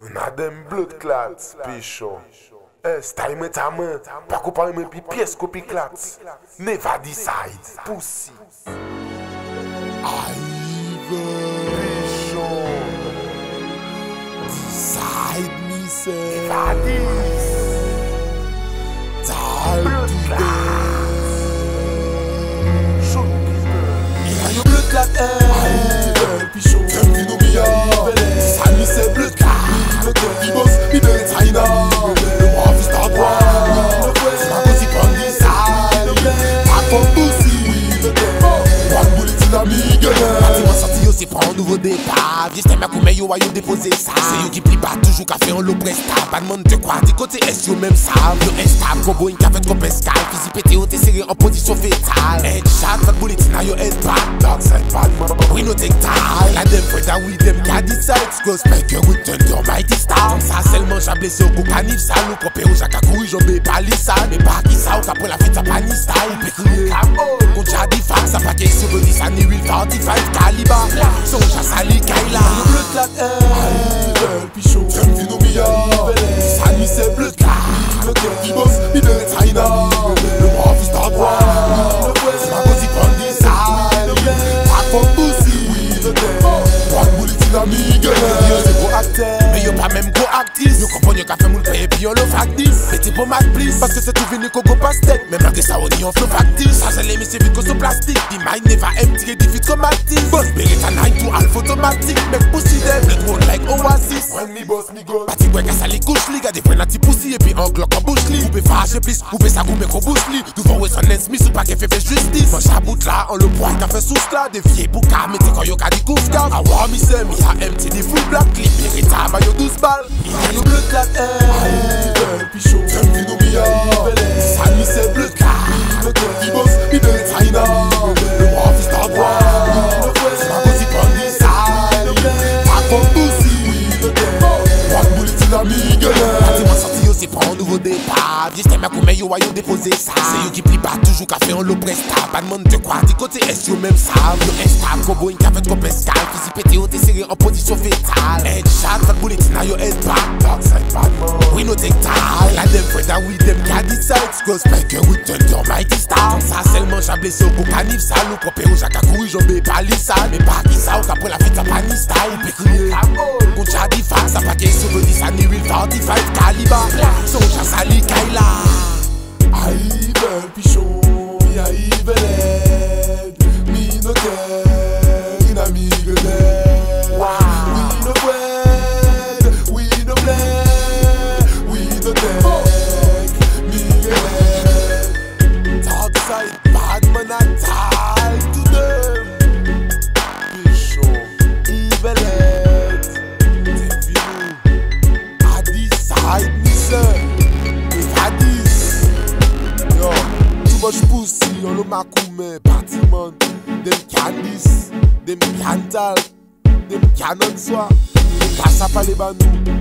On a dem blood clots, pichon. Style met ta main, pas comparer mes pièces copie clots. Never decide, pussy. Pichon. Decide me say. Never Time blood to clot. go. Shoot And you blood clot Pichon. Them fi know me Decide me say blood clot. The boss, the better China. The war fi start war. C'est ma gossip on the side. Back from pussy. One bullet in a me gun. Parti sorti yo c'est pour un nouveau départ. J'estime ma coume yo a yo déposé ça. C'est yo qui plie pas toujours qu'a fait en l'eau presta. Pas de monde de quoi du côté est yo même ça. Yo instable, combo une café trop pescal. Physique pété au t'es serré en position fétale. Headshot, pas de bullet in a yo head back. Dark side bad man, we no take time. La dem fait we dem can decide. Go spike with thunder mighty star. Ça seulement j'ai blessé au cocanif ça. Nous copé au jacques à courir jambé palissade. Mais pas qui ça ou qu'après la fête ça panny style. Peut crier on t'a dit fac ça pas qu'est-ce que dit ça ni 845 calibre. Son chasse à l'Ikaïla. Le blood clot Pichon. Them fi know me Decide me say blood clot. The boss, the better China. The war fi start war. C'est ma gossip on the side. Back from pussy. One bullet in a me gun. Yo c'est go acteur. Mais yo pas même go actis. Yo comprends yo qu'a fait moule paye puis on le factice. Petit pour mat please. Parce que c'est tout venu qu'on go pastèque. Même malgré ça on y on flow factice. Ça c'est les mais c'est vite qu'on se plastique. The mind never empty, the fit somatic. Boss Beretta 9 to alpha automatic. Make pussy them, let roll like Oasis. When me boss me gun. Parti boy qu'à les couches li. Gade prenne un petit poussi et puis un glock en bouche li. Vous pouvez fâcher plus, vous pouvez ça goûter qu'on bouche li. Devant Wesson and Smith ou pas qu'elle fait justice. Mange à bout là, on le poids qu'a fait sous là. Des vieilles boucas, mais t'es quand yo qu'a dit couf gars. I want me say me a empty the full black clip. Beretta ma yo 12 balles. And you blood clot Pichon. Them fi know me Decide me say blood clot. The boss, the better China. The war fi start war. C'est ma gossip on the side. Back from pussy. One bullet in a me gun. Parti sorti yo c'est pour un nouveau départ. J'estime ma coume yo a yo déposé ça. C'est yo qui plie pas toujours qu'a fait en l'eau presta. Pas de monde de quoi du côté est yo même ça. Yo instable, combo une café trop pescal. Physique pété au t'es serré en position fétale. Headshot, pas de bullet in a yo head back. Dark side bad man. We no take time. La dem fait we dem can decide. Go spike with thunder mighty star. Ça seulement j'ai blessé au cocanif ça. Nous copé au jacques à courir jambé palissade. Mais pas qui ça ou qu'après la fête ça panny style. Peut crier on t'a dit fac ça pas qu'est-ce que dit ça ni 845 calibre. Son chasse à l'Ikaïla. Evil Pichon, me a evil head. Me no care in a me good head. We no bread, we no play, we no take me head. Dark side bad man attack to them. Pichon, evil head. Take you, I decide me sir. Too much pussy, on le macoume, party man. Dem candies, dem cantal, dem canon soir. Passe à pas les banou.